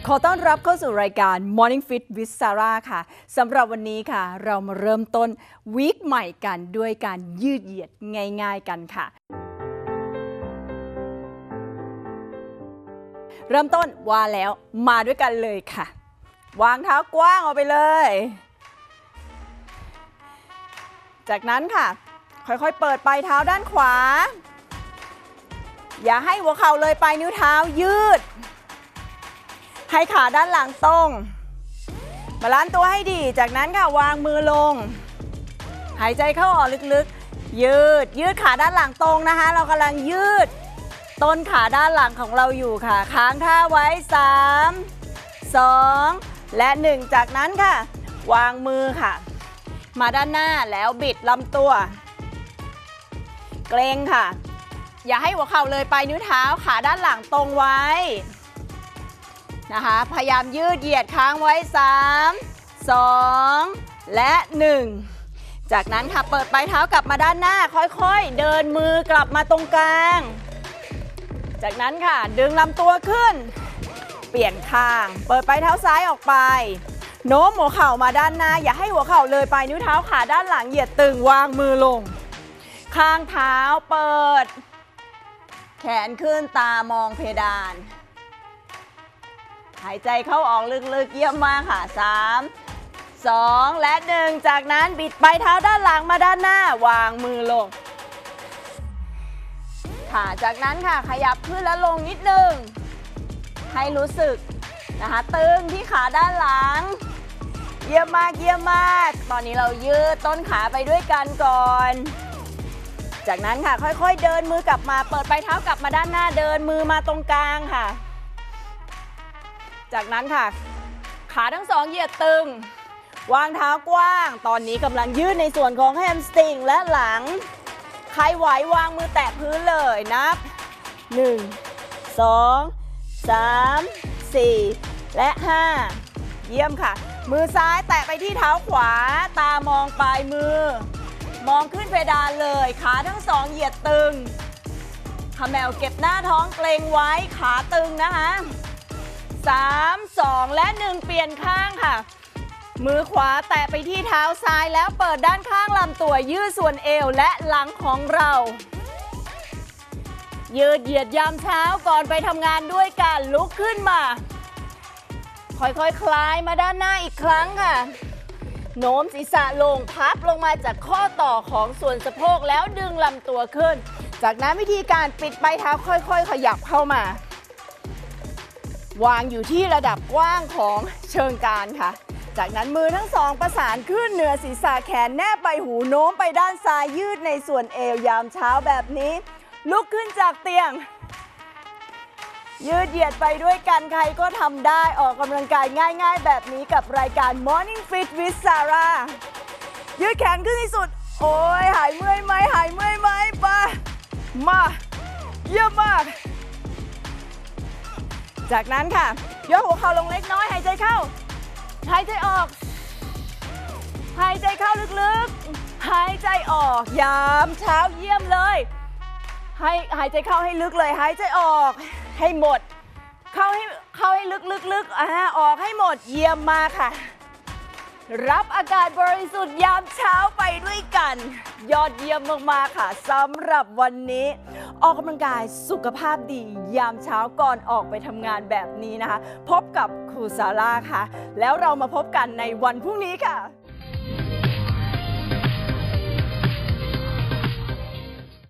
ขอต้อนรับเข้าสู่รายการ Morning Fit with Sarah ค่ะสำหรับวันนี้ค่ะเรามาเริ่มต้นวีคใหม่กันด้วยการยืดเหยียดง่ายๆกันค่ะเริ่มต้นว่าแล้วมาด้วยกันเลยค่ะวางเท้ากว้างออกไปเลยจากนั้นค่ะค่อยๆเปิดปลายเท้าด้านขวาอย่าให้หัวเข่าเลยปลายนิ้วเท้ายืดให้ขาด้านหลังตรงบาลานซ์ตัวให้ดีจากนั้นค่ะวางมือลงหายใจเข้าออกลึกๆยืดขาด้านหลังตรงนะคะเรากำลังยืดต้นขาด้านหลังของเราอยู่ค่ะค้างท่าไว้3 2และ1จากนั้นค่ะวางมือค่ะมาด้านหน้าแล้วบิดลำตัวเกร็งค่ะอย่าให้หัวเข่าเลยปลายนิ้วเท้าขาด้านหลังตรงไว้นะคะพยายามยืดเหยียดค้างไว้3 2และ1จากนั้นค่ะเปิดปลายเท้ากลับมาด้านหน้าค่อยๆเดินมือกลับมาตรงกลางจากนั้นค่ะดึงลำตัวขึ้นเปลี่ยนข้างเปิดปลายเท้าซ้ายออกไปโน้มหัวเข่ามาด้านหน้าอย่าให้หัวเข่าเลยปลายนิ้วเท้าขาด้านหลังเหยียดตึงวางมือลงข้างเท้าเปิดแขนขึ้นตามองเพดานหายใจเข้าออกลึกๆเยี่ยมมากค่ะ3 2และ1จากนั้นบิดปลายเท้าด้านหลังมาด้านหน้าวางมือลงค่ะจากนั้นค่ะขยับขึ้นและลงนิดนึงให้รู้สึกนะคะตึงที่ขาด้านหลังเยี่ยมมากตอนนี้เรายืดต้นขาไปด้วยกันก่อนจากนั้นค่ะค่อยๆเดินมือกลับมาเปิดปลายเท้ากลับมาด้านหน้าเดินมือมาตรงกลางค่ะจากนั้นค่ะขาทั้งสองเหยียดตึงวางเท้ากว้างตอนนี้กำลังยืดในส่วนของแฮมสตริงและหลังใครไหววางมือแตะพื้นเลยนับ1 2 3 4และ5เยี่ยมค่ะมือซ้ายแตะไปที่เท้าขวาตามองปลายมือมองขึ้นเพดานเลยขาทั้งสองเหยียดตึงขมแมวเก็บหน้าท้องเกรงไว้ขาตึงนะคะ3 2และ1เปลี่ยนข้างค่ะมือขวาแตะไปที่เท้าซ้ายแล้วเปิดด้านข้างลำตัวยืดส่วนเอวและหลังของเรายืดเหยียดยามเช้าก่อนไปทำงานด้วยกันลุกขึ้นมาค่อยๆ คลายมาด้านหน้าอีกครั้งค่ะโน้มศีรษะลงพับลงมาจากข้อต่อของส่วนสะโพกแล้วดึงลำตัวขึ้นจากนั้นวิธีการปิดปลายเท้าค่อยๆขยับเข้ามาวางอยู่ที่ระดับกว้างของเชิงกรานค่ะจากนั้นมือทั้งสองประสานขึ้นเหนือศีรษะแขนแนบใบหูโน้มไปด้านซ้ายยืดในส่วนเอวยามเช้าแบบนี้ลุกขึ้นจากเตียงยืดเหยียดไปด้วยกันใครก็ทำได้ออกกำลังกายง่ายๆแบบนี้กับรายการ Morning Fit with Sarah ยืดแขนขึ้นที่สุดโอ้ยหายเมื่อยไหมไปมาเยี่ยมมากจากนั้นค่ะยกหัวเข่าลงเล็กน้อยหายใจเข้าหายใจออกหายใจเข้าลึกๆหายใจออกยามเช้าเยี่ยมเลยหายใจเข้าให้ลึกเลยหายใจออกให้หมดเข้าให้ลึกออกให้หมดเยี่ยมมากค่ะรับอากาศบริสุทธิ์ยามเช้าไปด้วยกันยอดเยี่ยมมากๆค่ะสำหรับวันนี้ออกกำลังกายสุขภาพดียามเช้าก่อนออกไปทำงานแบบนี้นะคะพบกับครูซาร่าค่ะแล้วเรามาพบกันในวันพรุ่งนี้ค่ะ